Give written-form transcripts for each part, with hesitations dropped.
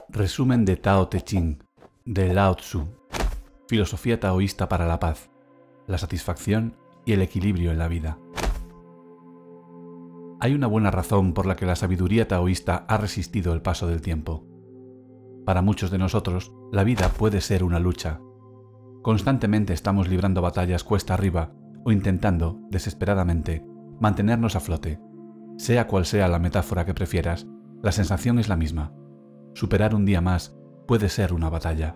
Resumen de Tao Te Ching, de Lao Tzu. Filosofía taoísta para la paz, la satisfacción y el equilibrio en la vida. Hay una buena razón por la que la sabiduría taoísta ha resistido el paso del tiempo. Para muchos de nosotros, la vida puede ser una lucha. Constantemente estamos librando batallas cuesta arriba o intentando, desesperadamente, mantenernos a flote. Sea cual sea la metáfora que prefieras, la sensación es la misma. Superar un día más puede ser una batalla.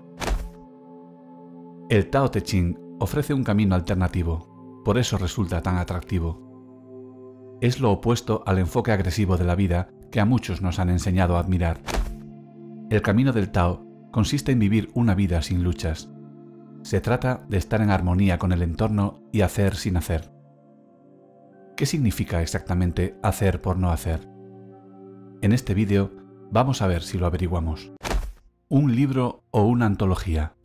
El Tao Te Ching ofrece un camino alternativo, por eso resulta tan atractivo. Es lo opuesto al enfoque agresivo de la vida que a muchos nos han enseñado a admirar. El camino del Tao consiste en vivir una vida sin luchas. Se trata de estar en armonía con el entorno y hacer sin hacer. ¿Qué significa exactamente hacer por no hacer? En este vídeo vamos a ver si lo averiguamos. ¿Un libro o una antología?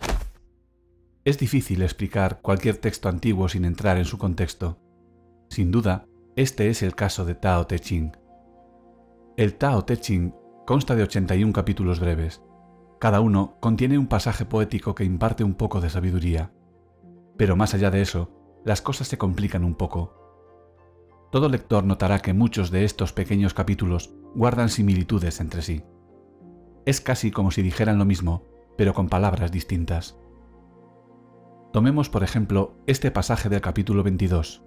Es difícil explicar cualquier texto antiguo sin entrar en su contexto. Sin duda, este es el caso de Tao Te Ching. El Tao Te Ching consta de 81 capítulos breves. Cada uno contiene un pasaje poético que imparte un poco de sabiduría. Pero más allá de eso, las cosas se complican un poco. Todo lector notará que muchos de estos pequeños capítulos guardan similitudes entre sí. Es casi como si dijeran lo mismo, pero con palabras distintas. Tomemos, por ejemplo, este pasaje del capítulo 22.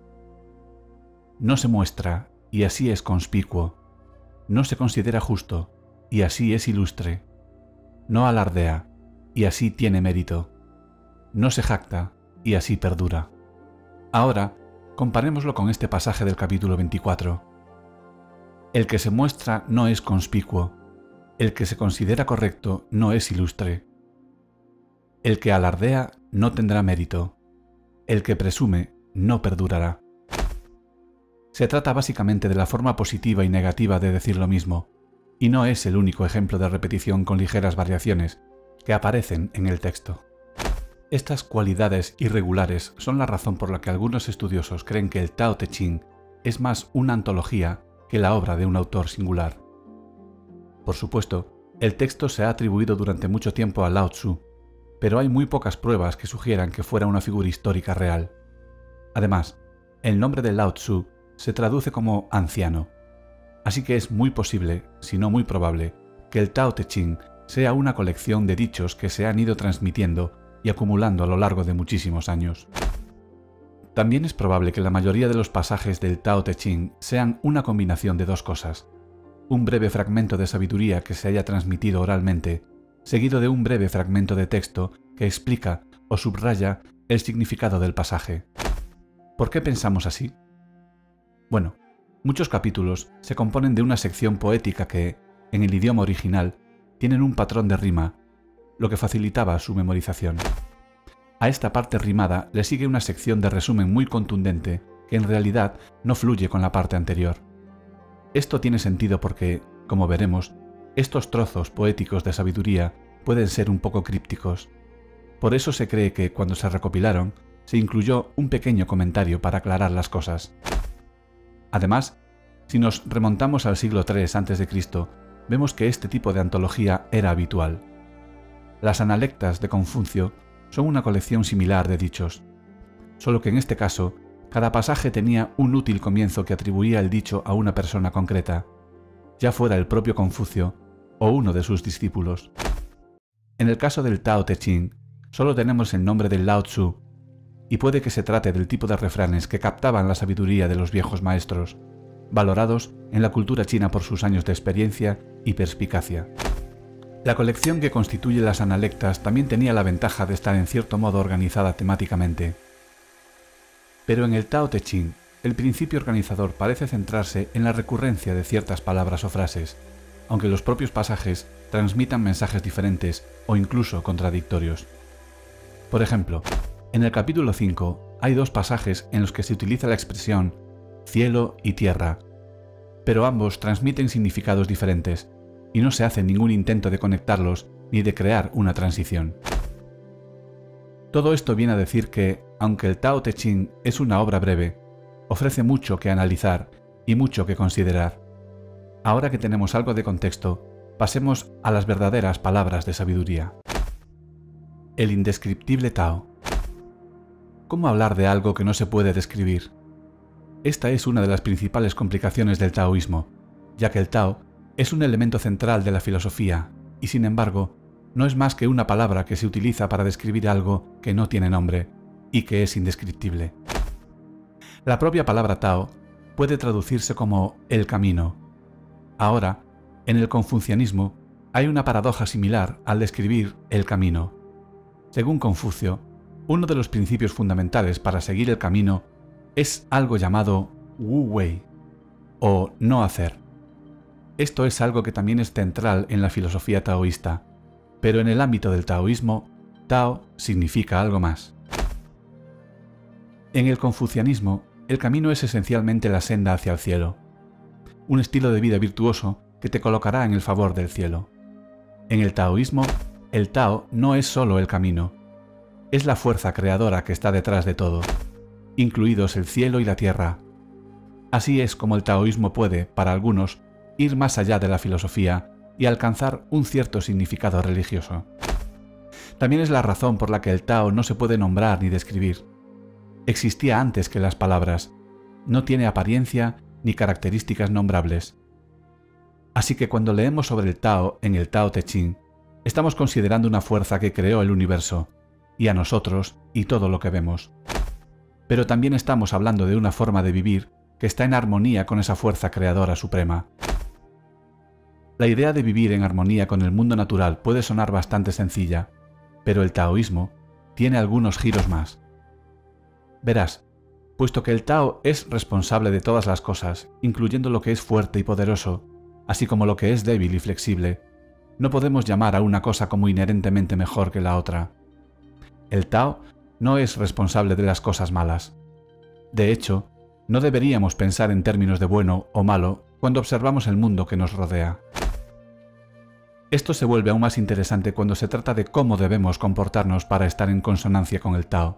No se muestra, y así es conspicuo. No se considera justo, y así es ilustre. No alardea, y así tiene mérito. No se jacta, y así perdura. Ahora, comparémoslo con este pasaje del capítulo 24. El que se muestra no es conspicuo. El que se considera correcto no es ilustre. El que alardea no tendrá mérito. El que presume no perdurará. Se trata básicamente de la forma positiva y negativa de decir lo mismo, y no es el único ejemplo de repetición con ligeras variaciones que aparecen en el texto. Estas cualidades irregulares son la razón por la que algunos estudiosos creen que el Tao Te Ching es más una antología que la obra de un autor singular. Por supuesto, el texto se ha atribuido durante mucho tiempo a Lao Tzu, pero hay muy pocas pruebas que sugieran que fuera una figura histórica real. Además, el nombre de Lao Tzu se traduce como anciano, así que es muy posible, si no muy probable, que el Tao Te Ching sea una colección de dichos que se han ido transmitiendo y acumulando a lo largo de muchísimos años. También es probable que la mayoría de los pasajes del Tao Te Ching sean una combinación de dos cosas: un breve fragmento de sabiduría que se haya transmitido oralmente, seguido de un breve fragmento de texto que explica o subraya el significado del pasaje. ¿Por qué pensamos así? Bueno, muchos capítulos se componen de una sección poética que, en el idioma original, tienen un patrón de rima, lo que facilitaba su memorización. A esta parte rimada le sigue una sección de resumen muy contundente que en realidad no fluye con la parte anterior. Esto tiene sentido porque, como veremos, estos trozos poéticos de sabiduría pueden ser un poco crípticos. Por eso se cree que, cuando se recopilaron, se incluyó un pequeño comentario para aclarar las cosas. Además, si nos remontamos al siglo III a.C., vemos que este tipo de antología era habitual. Las Analectas de Confucio son una colección similar de dichos, solo que en este caso, cada pasaje tenía un útil comienzo que atribuía el dicho a una persona concreta, ya fuera el propio Confucio o uno de sus discípulos. En el caso del Tao Te Ching, solo tenemos el nombre de Lao Tzu, y puede que se trate del tipo de refranes que captaban la sabiduría de los viejos maestros, valorados en la cultura china por sus años de experiencia y perspicacia. La colección que constituye las Analectas también tenía la ventaja de estar en cierto modo organizada temáticamente. Pero en el Tao Te Ching, el principio organizador parece centrarse en la recurrencia de ciertas palabras o frases, aunque los propios pasajes transmitan mensajes diferentes o incluso contradictorios. Por ejemplo, en el capítulo 5 hay dos pasajes en los que se utiliza la expresión cielo y tierra, pero ambos transmiten significados diferentes, y no se hace ningún intento de conectarlos ni de crear una transición. Todo esto viene a decir que, aunque el Tao Te Ching es una obra breve, ofrece mucho que analizar y mucho que considerar. Ahora que tenemos algo de contexto, pasemos a las verdaderas palabras de sabiduría. El indescriptible Tao. ¿Cómo hablar de algo que no se puede describir? Esta es una de las principales complicaciones del taoísmo, ya que el Tao es un elemento central de la filosofía y, sin embargo, no es más que una palabra que se utiliza para describir algo que no tiene nombre y que es indescriptible. La propia palabra Tao puede traducirse como el camino. Ahora, en el confucianismo hay una paradoja similar al describir el camino. Según Confucio, uno de los principios fundamentales para seguir el camino es algo llamado Wu Wei, o no hacer. Esto es algo que también es central en la filosofía taoísta, pero en el ámbito del taoísmo, Tao significa algo más. En el confucianismo, el camino es esencialmente la senda hacia el cielo, un estilo de vida virtuoso que te colocará en el favor del cielo. En el taoísmo, el Tao no es solo el camino, es la fuerza creadora que está detrás de todo, incluidos el cielo y la tierra. Así es como el taoísmo puede, para algunos, ir más allá de la filosofía y alcanzar un cierto significado religioso. También es la razón por la que el Tao no se puede nombrar ni describir. Existía antes que las palabras, no tiene apariencia ni características nombrables. Así que cuando leemos sobre el Tao en el Tao Te Ching, estamos considerando una fuerza que creó el universo, y a nosotros y todo lo que vemos. Pero también estamos hablando de una forma de vivir que está en armonía con esa fuerza creadora suprema. La idea de vivir en armonía con el mundo natural puede sonar bastante sencilla, pero el taoísmo tiene algunos giros más. Verás, puesto que el Tao es responsable de todas las cosas, incluyendo lo que es fuerte y poderoso, así como lo que es débil y flexible, no podemos llamar a una cosa como inherentemente mejor que la otra. El Tao no es responsable de las cosas malas. De hecho, no deberíamos pensar en términos de bueno o malo cuando observamos el mundo que nos rodea. Esto se vuelve aún más interesante cuando se trata de cómo debemos comportarnos para estar en consonancia con el Tao.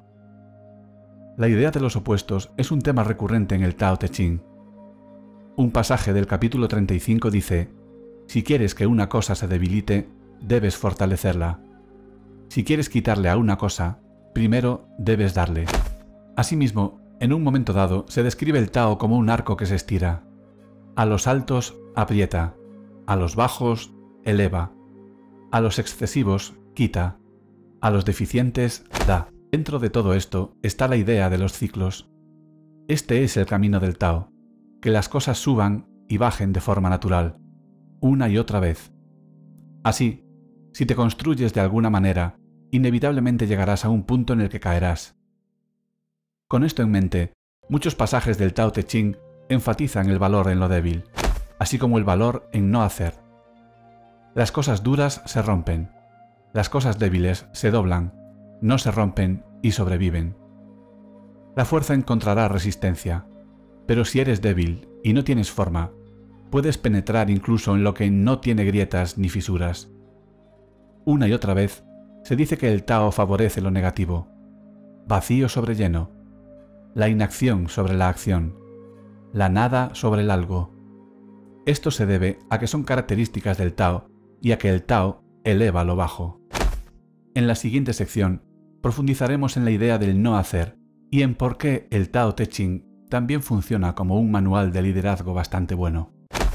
La idea de los opuestos es un tema recurrente en el Tao Te Ching. Un pasaje del capítulo 35 dice: si quieres que una cosa se debilite, debes fortalecerla. Si quieres quitarle a una cosa, primero debes darle. Asimismo, en un momento dado se describe el Tao como un arco que se estira. A los altos aprieta, a los bajos eleva, a los excesivos quita, a los deficientes da. Dentro de todo esto está la idea de los ciclos. Este es el camino del Tao, que las cosas suban y bajen de forma natural, una y otra vez. Así, si te construyes de alguna manera, inevitablemente llegarás a un punto en el que caerás. Con esto en mente, muchos pasajes del Tao Te Ching enfatizan el valor en lo débil, así como el valor en no hacer. Las cosas duras se rompen, las cosas débiles se doblan, no se rompen y sobreviven. La fuerza encontrará resistencia, pero si eres débil y no tienes forma, puedes penetrar incluso en lo que no tiene grietas ni fisuras. Una y otra vez se dice que el Tao favorece lo negativo, vacío sobre lleno, la inacción sobre la acción, la nada sobre el algo. Esto se debe a que son características del Tao y a que el Tao eleva lo bajo. En la siguiente sección profundizaremos en la idea del no hacer y en por qué el Tao Te Ching también funciona como un manual de liderazgo bastante bueno.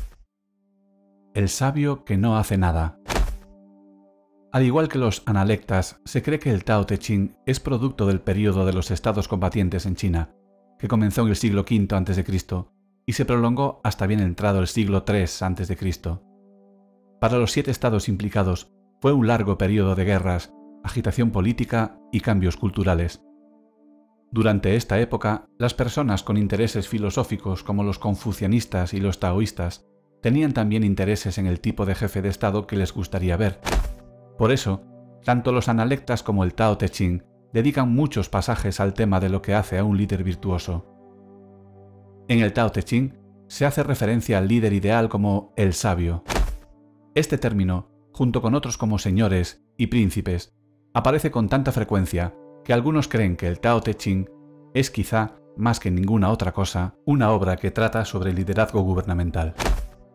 El sabio que no hace nada. Al igual que los analectas, se cree que el Tao Te Ching es producto del período de los estados combatientes en China, que comenzó en el siglo V a.C. y se prolongó hasta bien entrado el siglo III a.C. Para los 7 estados implicados fue un largo período de guerras, agitación política y cambios culturales. Durante esta época, las personas con intereses filosóficos como los confucianistas y los taoístas tenían también intereses en el tipo de jefe de Estado que les gustaría ver. Por eso, tanto los analectas como el Tao Te Ching dedican muchos pasajes al tema de lo que hace a un líder virtuoso. En el Tao Te Ching se hace referencia al líder ideal como el sabio. Este término, junto con otros como señores y príncipes, aparece con tanta frecuencia que algunos creen que el Tao Te Ching es quizá, más que ninguna otra cosa, una obra que trata sobre el liderazgo gubernamental.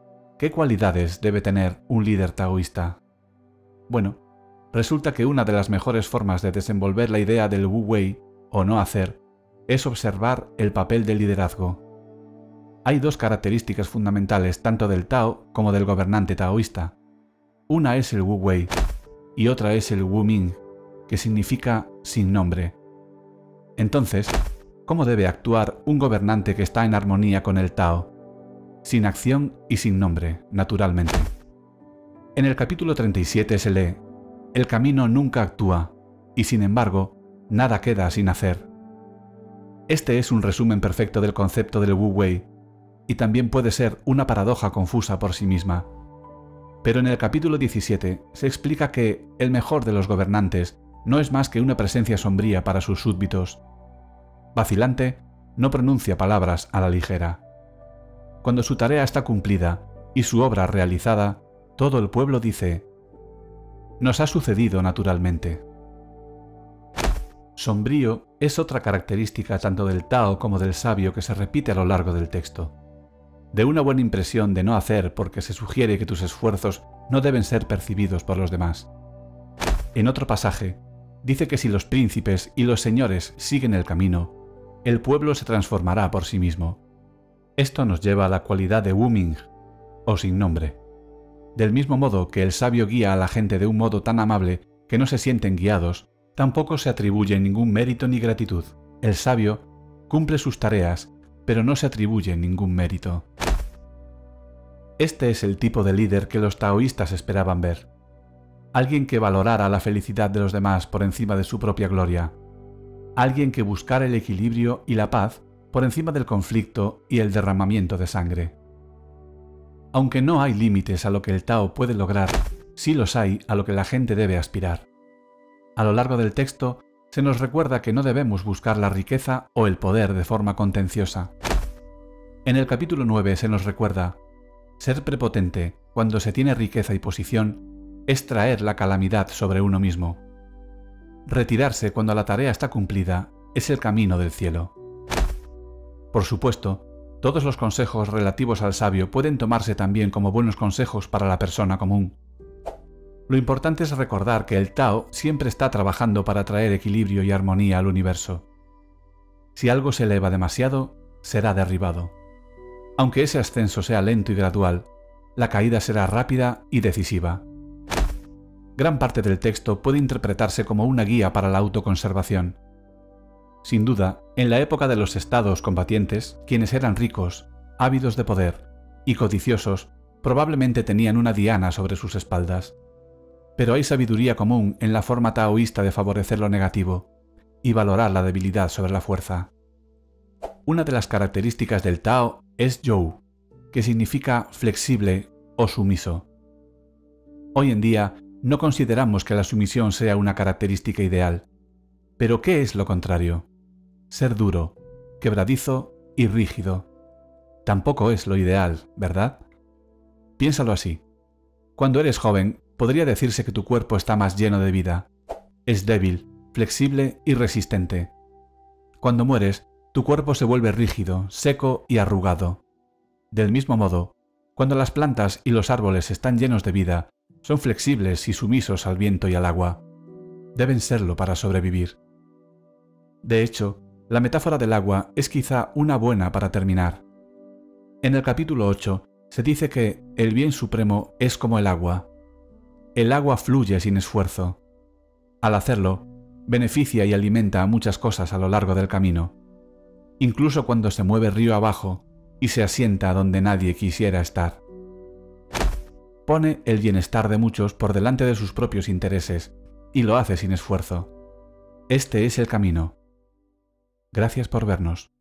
¿qué cualidades debe tener un líder taoísta? Bueno, resulta que una de las mejores formas de desenvolver la idea del Wu Wei, o no hacer, es observar el papel del liderazgo. Hay dos características fundamentales tanto del Tao como del gobernante taoísta. Una es el Wu Wei y otra es el Wu Ming, que significa sin nombre. Entonces, ¿cómo debe actuar un gobernante que está en armonía con el Tao? Sin acción y sin nombre, naturalmente. En el capítulo 37 se lee: el camino nunca actúa, y sin embargo, nada queda sin hacer. Este es un resumen perfecto del concepto del Wu Wei, y también puede ser una paradoja confusa por sí misma. Pero en el capítulo 17 se explica que el mejor de los gobernantes no es más que una presencia sombría para sus súbditos. Vacilante, no pronuncia palabras a la ligera. Cuando su tarea está cumplida y su obra realizada, todo el pueblo dice: nos ha sucedido naturalmente. Sombrío es otra característica tanto del Tao como del sabio que se repite a lo largo del texto. De una buena impresión de no hacer porque se sugiere que tus esfuerzos no deben ser percibidos por los demás. En otro pasaje, dice que si los príncipes y los señores siguen el camino, el pueblo se transformará por sí mismo. Esto nos lleva a la cualidad de Wu Ming, o sin nombre. Del mismo modo que el sabio guía a la gente de un modo tan amable que no se sienten guiados, tampoco se atribuye ningún mérito ni gratitud. El sabio cumple sus tareas, pero no se atribuye ningún mérito. Este es el tipo de líder que los taoístas esperaban ver. Alguien que valorara la felicidad de los demás por encima de su propia gloria. Alguien que buscara el equilibrio y la paz por encima del conflicto y el derramamiento de sangre. Aunque no hay límites a lo que el Tao puede lograr, sí los hay a lo que la gente debe aspirar. A lo largo del texto se nos recuerda que no debemos buscar la riqueza o el poder de forma contenciosa. En el capítulo 9 se nos recuerda: ser prepotente cuando se tiene riqueza y posición es traer la calamidad sobre uno mismo. Retirarse cuando la tarea está cumplida es el camino del cielo. Por supuesto, todos los consejos relativos al sabio pueden tomarse también como buenos consejos para la persona común. Lo importante es recordar que el Tao siempre está trabajando para traer equilibrio y armonía al universo. Si algo se eleva demasiado, será derribado. Aunque ese ascenso sea lento y gradual, la caída será rápida y decisiva. Gran parte del texto puede interpretarse como una guía para la autoconservación. Sin duda, en la época de los estados combatientes, quienes eran ricos, ávidos de poder y codiciosos, probablemente tenían una diana sobre sus espaldas. Pero hay sabiduría común en la forma taoísta de favorecer lo negativo y valorar la debilidad sobre la fuerza. Una de las características del Tao es Zhou, que significa flexible o sumiso. Hoy en día no consideramos que la sumisión sea una característica ideal. Pero ¿qué es lo contrario? Ser duro, quebradizo y rígido. Tampoco es lo ideal, ¿verdad? Piénsalo así. Cuando eres joven, podría decirse que tu cuerpo está más lleno de vida. Es débil, flexible y resistente. Cuando mueres, tu cuerpo se vuelve rígido, seco y arrugado. Del mismo modo, cuando las plantas y los árboles están llenos de vida, son flexibles y sumisos al viento y al agua. Deben serlo para sobrevivir. De hecho, la metáfora del agua es quizá una buena para terminar. En el capítulo 8 se dice que el bien supremo es como el agua. El agua fluye sin esfuerzo. Al hacerlo, beneficia y alimenta a muchas cosas a lo largo del camino, incluso cuando se mueve río abajo y se asienta donde nadie quisiera estar. Pone el bienestar de muchos por delante de sus propios intereses y lo hace sin esfuerzo. Este es el camino. Gracias por vernos.